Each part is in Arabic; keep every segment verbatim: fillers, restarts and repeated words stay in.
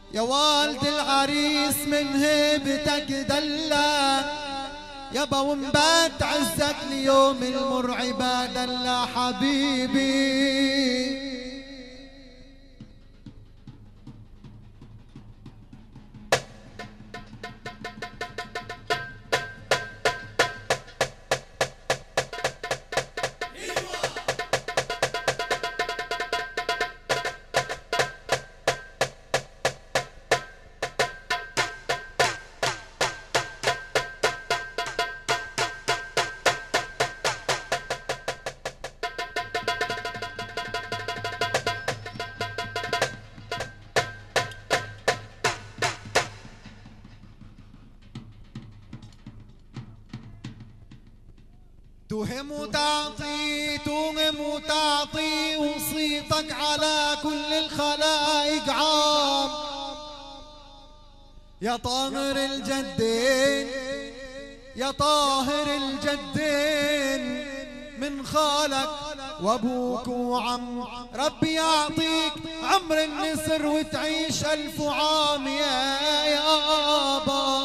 يا والد العريس من هيبتك دلّا يابا ومبات عزك اليوم المرعبة دلّا حبيبي. توهم وتعطي توهم وتعطي وصيتك على كل الخلائق عام. يا طاهر الجدين يا طاهر الجدين من خالك وابوك وعم، ربي يعطيك عمر النسر وتعيش الف عام يا يابا.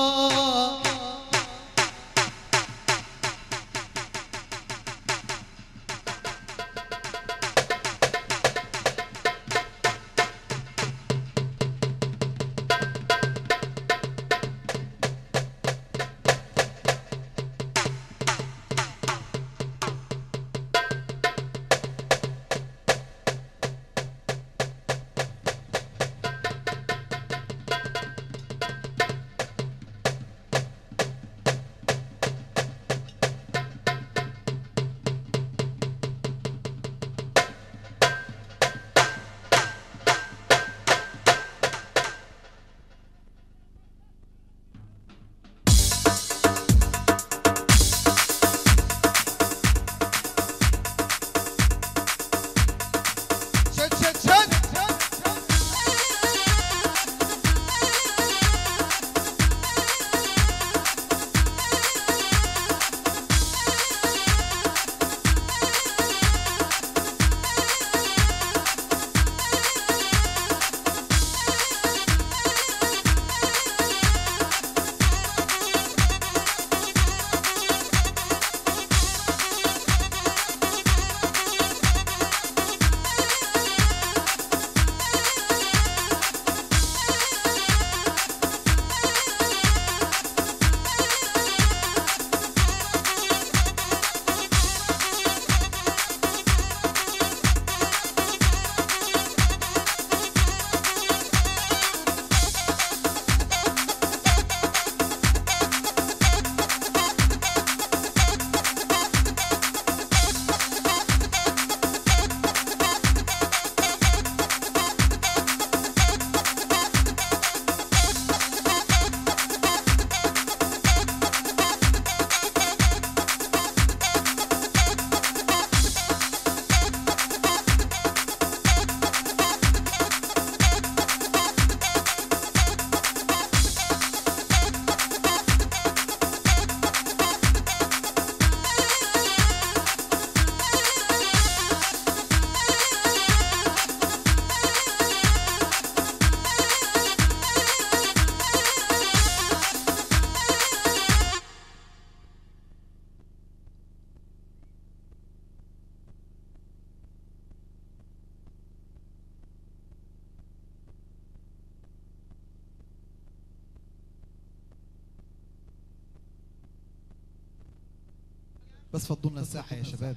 بس فضوا لنا الساحة يا شباب.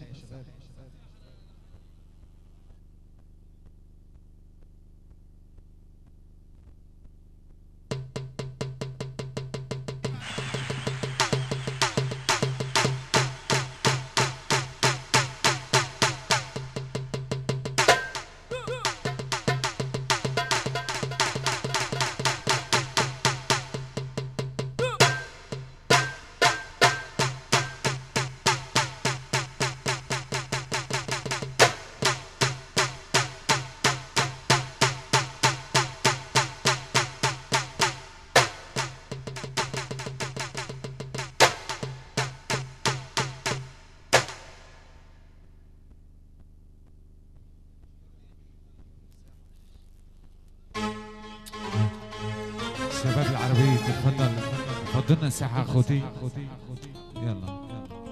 الشباب العربية تتفضل فضلنا الساحة اخوتي. يلا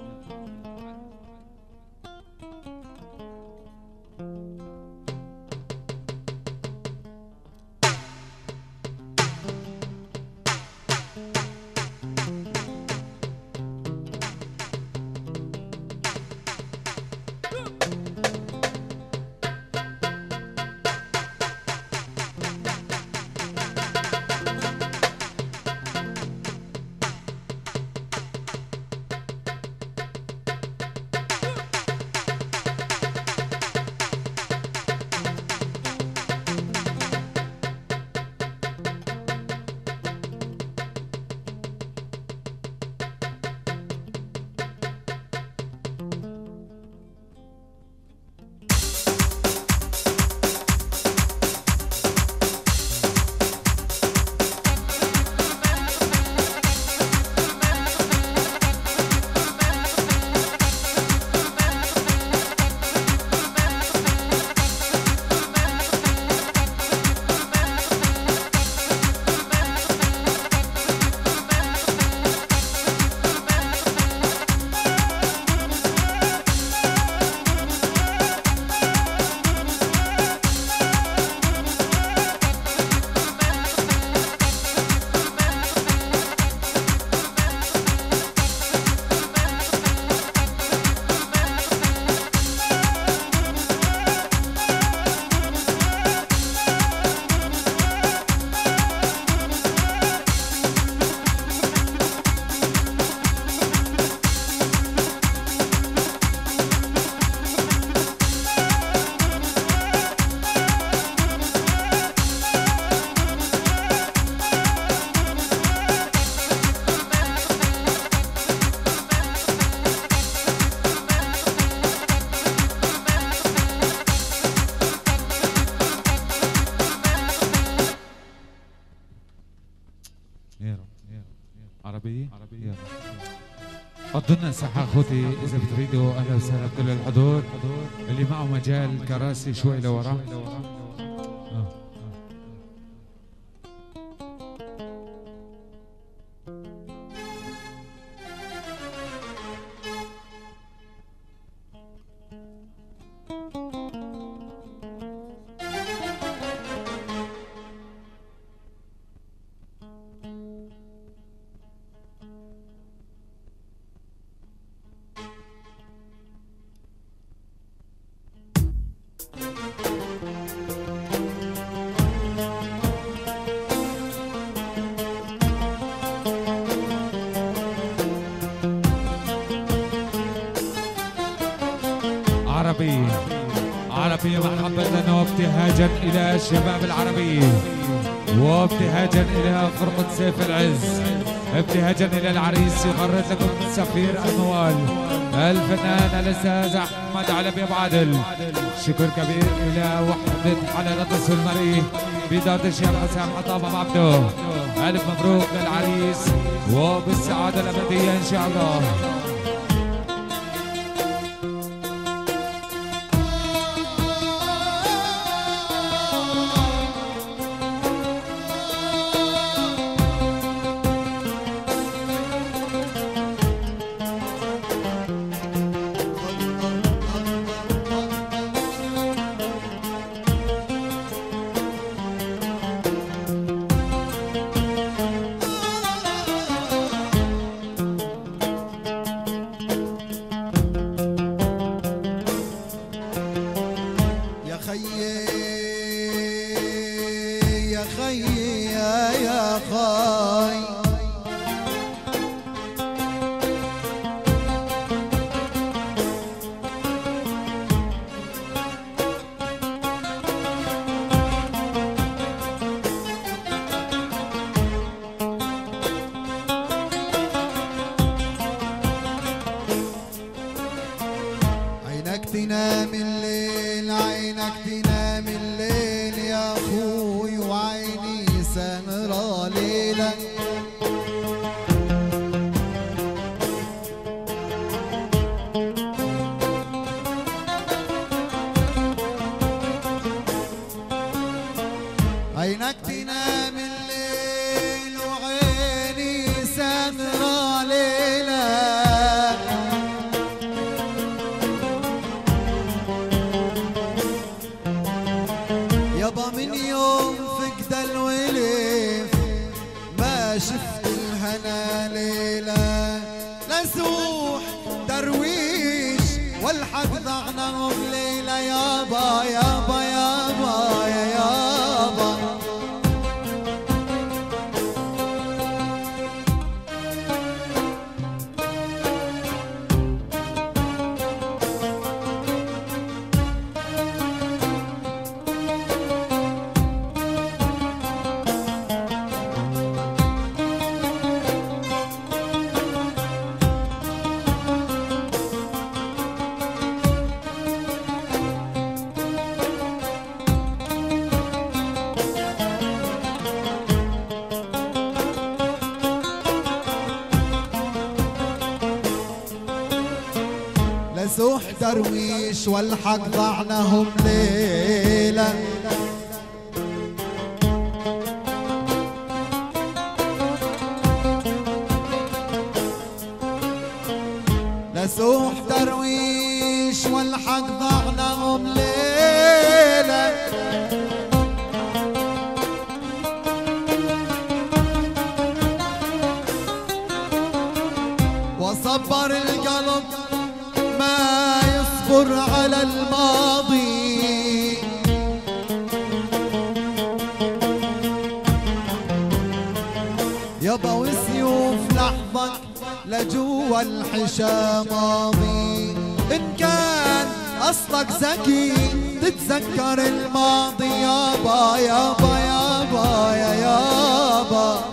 عربية عربية قضوا ساحة اخوتي اذا بتريدوا. اهلا وسهلا بكل الحضور اللي معه مجال كراسي شوي لورا. عربية عربية محبة وابتهاجا إلى الشباب العربي، وابتهاجا إلى فرقة سيف العز، ابتهاجا إلى العريس. يغرد لكم سفير الموال الفنان الأستاذ أحمد علبي أبو عادل. شكر كبير إلى وحدة حلالة السلمري بإدارة الشيخ حسام عطاب أبو عبده. ألف مبروك للعريس وبالسعادة الأبدية إن شاء الله. تنام الليل عينك تنام الليل يا اخوي وعيني سمرة ليلك. عينك تنام الليل الليل وعيني سهرة ليلة يابا من يوم فقد الولف ما شفت الهنا ليلة لسوح درويش والحق ضعنهم ليلة يابا يابا يابا يا يابا لسوح درويش والحق ضعنهم ليلة لسوح درويش والحق ضعنهم ليلة وصبر القلب ما يصبر على الماضي يابا وسيوف لحظك لجوا الحشا ماضي إن كان أصلك ذكي تتذكر الماضي يابا يابا يابا يا يابا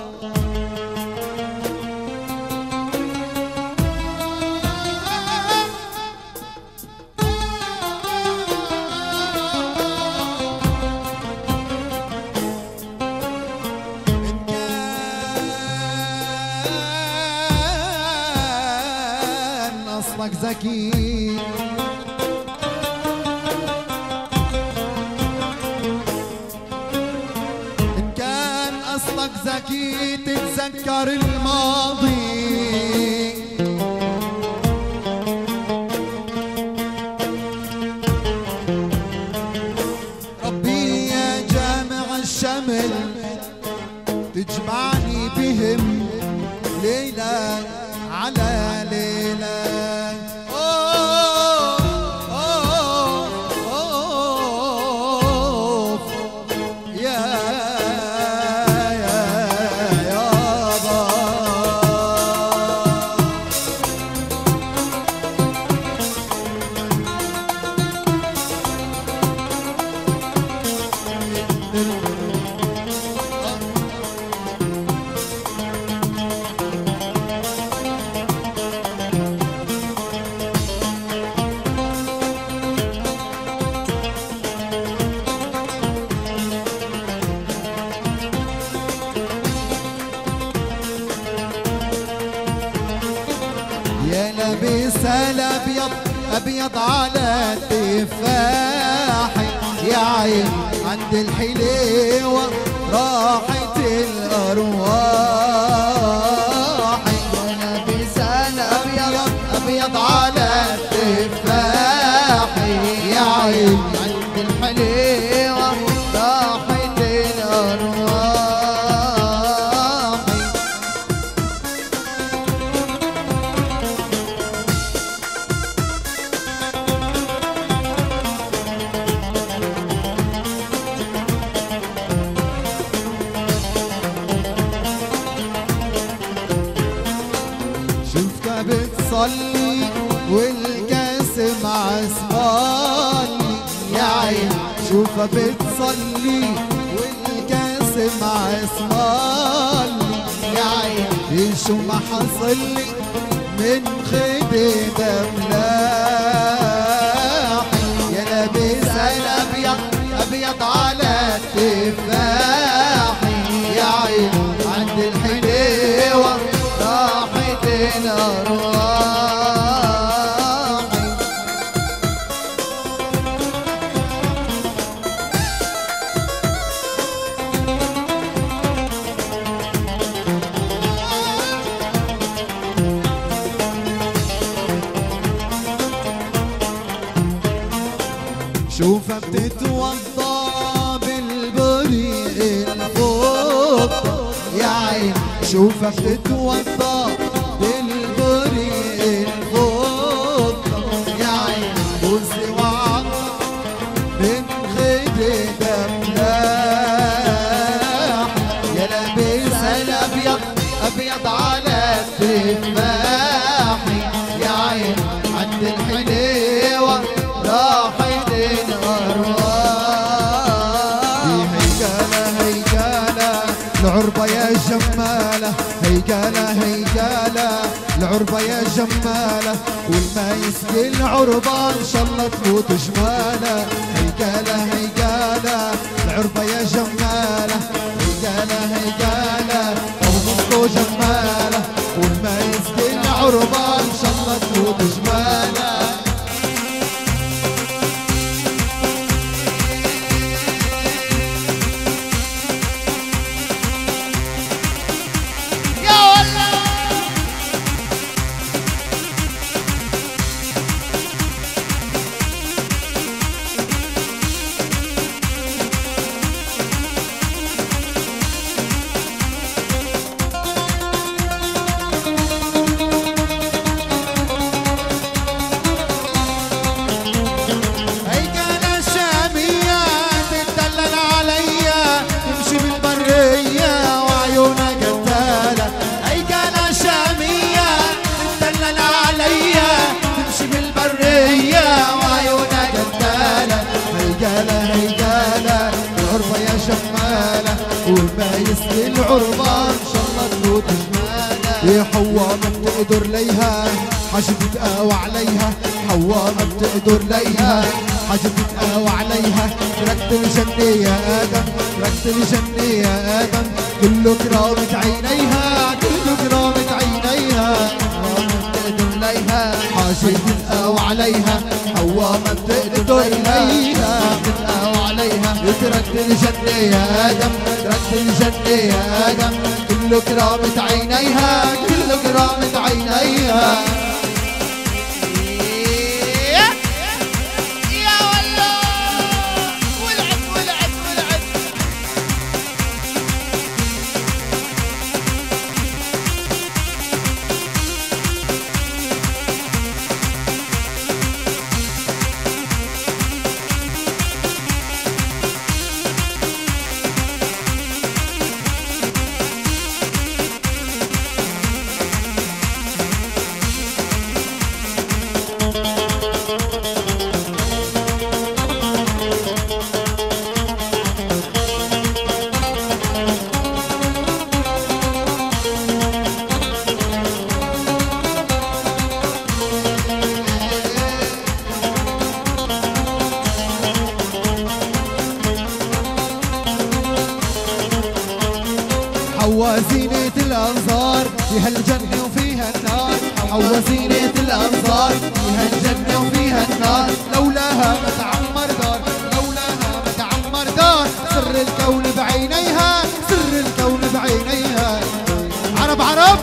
أصلك ذكي إن كان أصلك ذكي تتذكر الماضي ربي يا جامع الشمل تجمعني بهم ليلة على ليلة يا لابس الابيض ابيض على التفاح يا عين عند الحليوه راحت الارواح يا لابس الابيض ابيض على التفاح يا عين عند الحليوه راحت الارواح بتصلي والكاس معصفالي يا عين شوفها بتصلي والكاس معصفالي يا عين شو ما حصلي من خدي دملاحي يا لابس الابيض ابيض على التفاحي يا عين عند الحليوه راحت الارواح شوفك تتوضا بالبريق الفضة يا عين بوسي وعطا من خديدة ملاح يا لابس الابيض ابيض على التفاحي يا عين عند الحليوة راحت الارواح هيكالة هيكالة العربة يا جمالة هيكالة هيكالة العربة يا جمالة والما يسقي العربة ان شاء الله تموت جمالة هيكالة هيكالة العربة يا جمالة هيكالة هيكالة ومصطو جمالة والما يسقي العربة ان شاء الله تموت جمالة وما يسقي العربة ان شاء الله تموت جمالة يا حوا ما بتقدر ليها حاجة تتقاوى عليها حوا ما بتقدر ليها حاجة تتقاوى عليها تركت الجنة يا آدم تركت الجنة يا آدم كله كرامة عينيها كله كرامة عينيها حوا ما بتقدر ليها حاجة تتقاوى عليها حوا ما بتقدر ليها تتقاوى عليها تركت الجنة يا آدم تركت الجنة يا آدم كله كرامة عينيها كله كرامة عينيها يا والله ولعت ولعت ولعت حوا زينة الأنظار فيها الجنة وفيها النار حوا زينة الأنظار فيها الجنة وفيها النار لولاها ما تعمر دار لولاها ما تعمر دار سر الكون بعينيها سر الكون بعينيها عرب عرب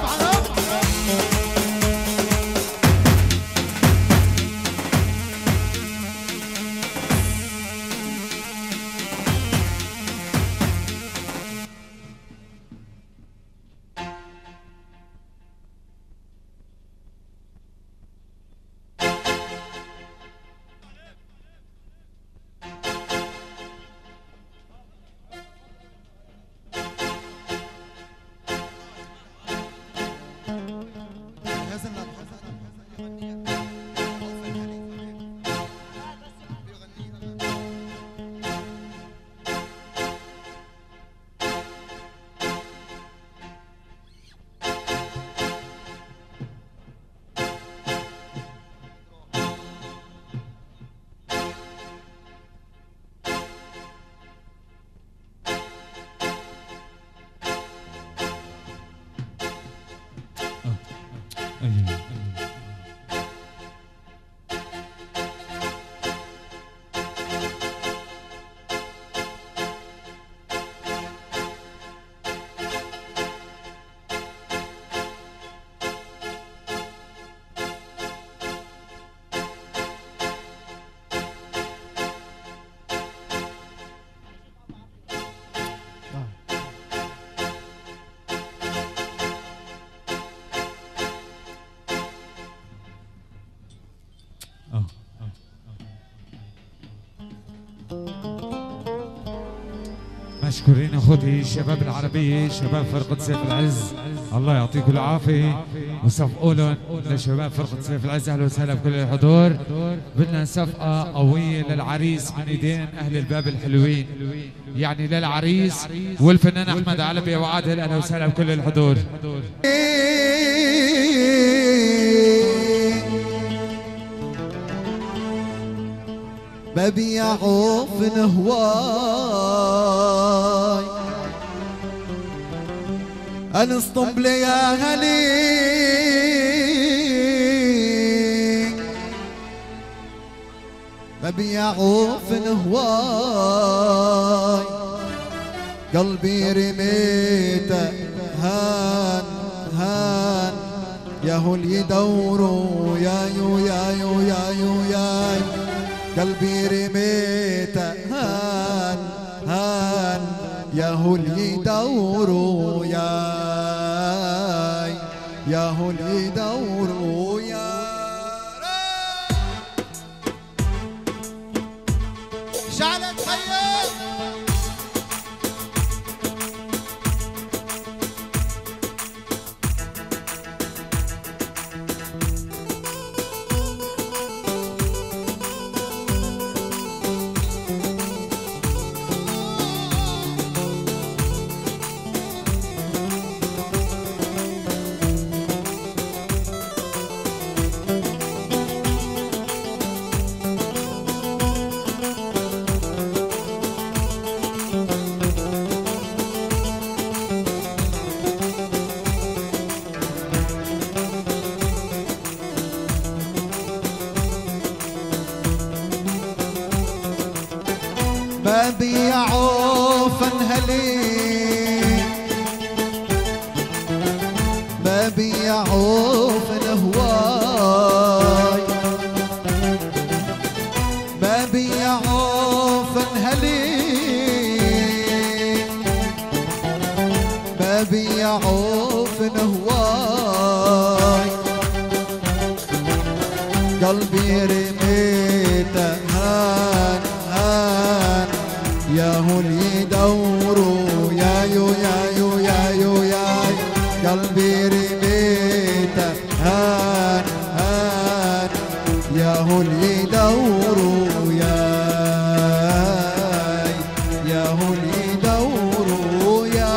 مشكورين اخوتي الشباب العربيه، شباب فرقه سيف العز، الله يعطيكم العافيه وصفقوا لهم لشباب فرقه سيف العز. اهلا وسهلا بكل الحضور. بدنا صفقه قويه للعريس من ايدين اهل الباب الحلوين، يعني للعريس والفنان احمد علبي وعادل. اهلا وسهلا بكل الحضور. ببيع عوف هواي انصطم لي يا هلي ببيع عوف هواي قلبي رميته هان هان ياهو اللي يدوروا يا يو يا يو يا يو يا قلبي رميته هان هان ياهو اللي يدوروا ياي ياهو اللي يدوروا يا شعلة خيال ببيع عوف هلي ببيع عوف هواي ببيع عوف هلي ببيع عوف هواي قلبي رميته هان هان ياهو اللي يدوروا يا يو يا يو يا يو يا قلبي رميته هان هان ياهو اللي يدوروا يا ياهو اللي يدوروا يا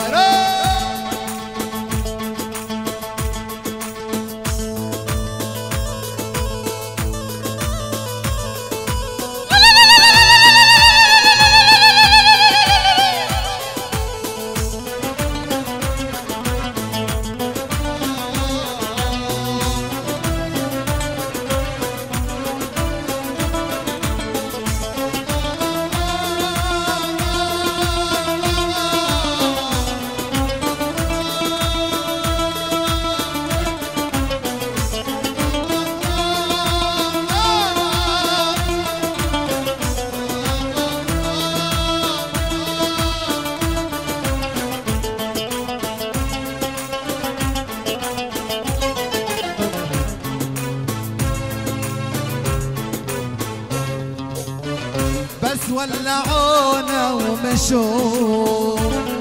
بس ولعونا ومشوا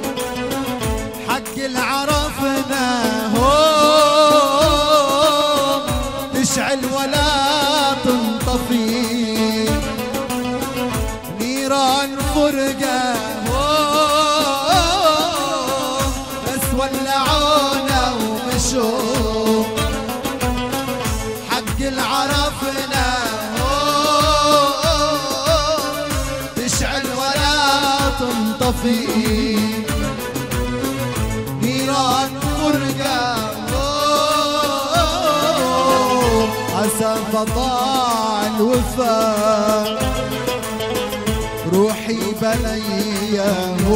حق العرفنا هو تشعل ولا تنطفي نيران فرقة هو بس ولعونا ومشوا حق العرفنا تنطفي نيران فرقة عسى فضاع الوفا روحي بليه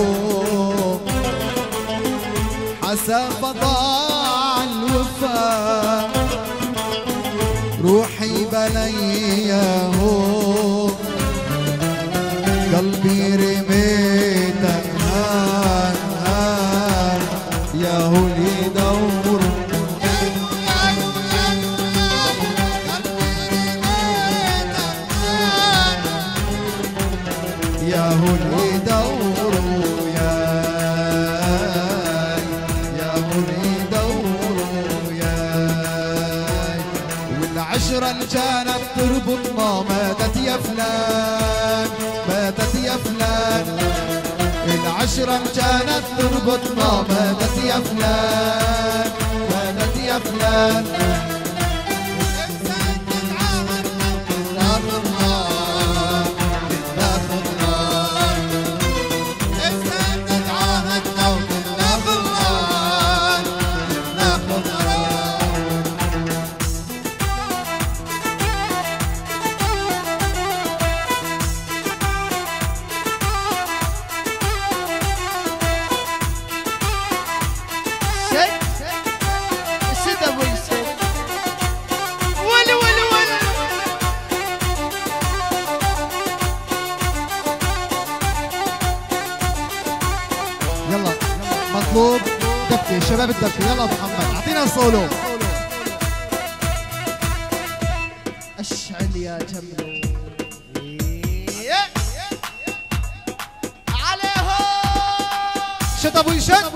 عسى فضاع الوفا روحي بليه قلبي رميته هان هان ياهو اللي يدور ياهو اللي يدور يا كانت تربطنا ماتت يا فلان ماتت يا فلان العشرة كانت تربطنا ماتت يا فلان ماتت يا فلان يلا مطلوب دبكة شباب الدبكة يلا محمد اعطينا الصولو اشعل يا جملو عليهم شد ابوي شد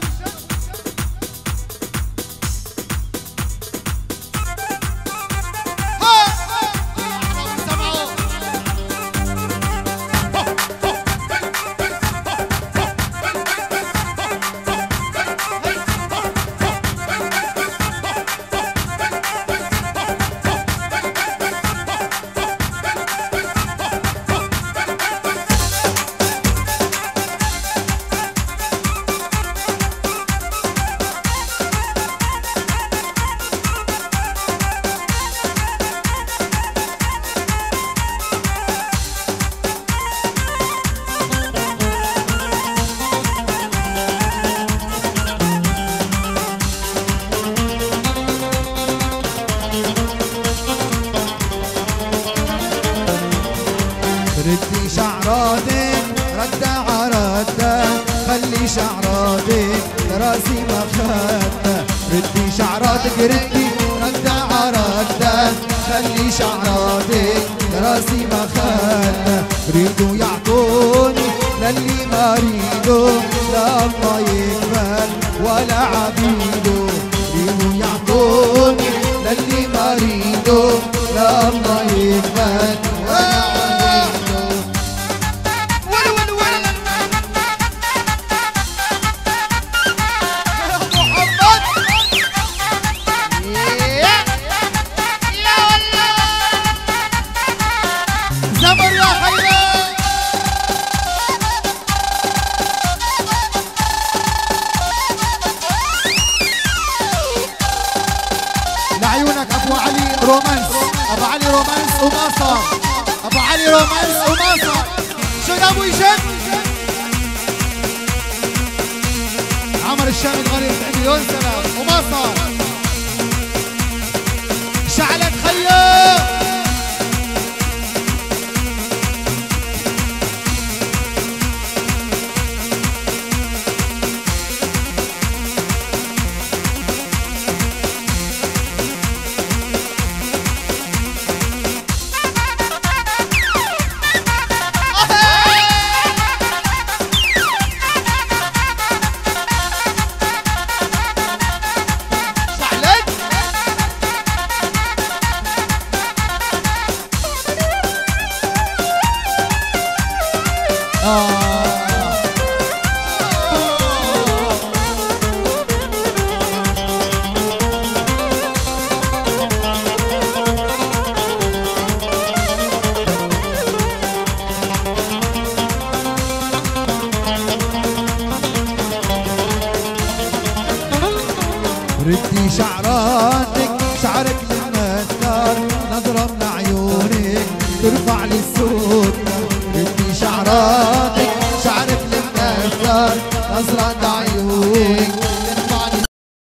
ردي شعراتك ردة عردة خلي شعراتك لراسي ما خدة ردي شعراتك ردي ردة عردة خلي شعراتك لراسي ما خدة ريدوا يعطوني للي ما ريدوا لا الله يقبل ولا عبيده ريدوا يعطوني للي ما ريدوا لا الله يقبل ولا عبيده لعيونك ابو علي رومانس ابو علي رومانس وما صار ابو علي رومانس وما صار شد ابو يشد عمر الشامي الغريب مليون سلام وما صار شعلت خيو ردي شعراتك شعرك لما النار نظرة من عيونك ترفع لي الصوت ردي شعراتك شعرك لما النار نظرة عيونك